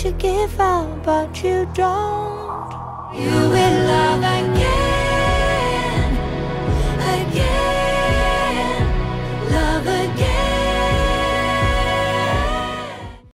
to give up, but you don't. You will love again.